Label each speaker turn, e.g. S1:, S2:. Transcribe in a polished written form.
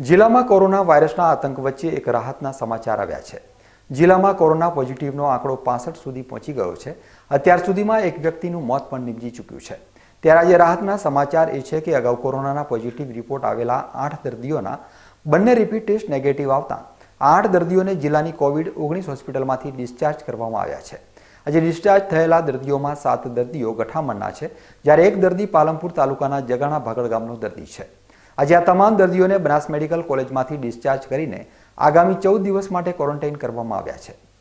S1: જિલ્લામાં કોરોના વાયરસના આતંક વચ્ચે એક રાહતના સમાચાર આવ્યા છે। જિલ્લામાં કોરોના પોઝિટિવનો આંકડો 65 સુધી પહોંચી ગયો છે। અત્યાર સુધીમાં એક વ્યક્તિનું મોત પણ નીપજી ચૂક્યું છે। ત્યારે આજે રાહતના સમાચાર એ છે કે અગાઉ કોરોનાના પોઝિટિવ રિપોર્ટ આવેલા 8 દર્દીઓના બંને રિપીટ ટેસ્ટ નેગેટિવ આવતા 8 દર્દીઓને જિલ્લાની કોવિડ-19 હોસ્પિટલમાંથી ડિસ્ચાર્જ કરવામાં આવ્યા છે। આજે ડિસ્ચાર્જ થયેલા દર્દીઓમાં 7 દર્દીઓ ગઠામણના છે, જ્યારે એક દર્દી પાલનપુર તાલુકાના જગાણા ભાગળ ગામનો દર્દી છે। આજે આ તમામ દર્દીઓને બનાસ મેડિકલ કોલેજમાંથી ડિસ્ચાર્જ કરીને આગામી 14 દિવસ માટે ક્વોરન્ટાઇન કરવામાં આવ્યા છે।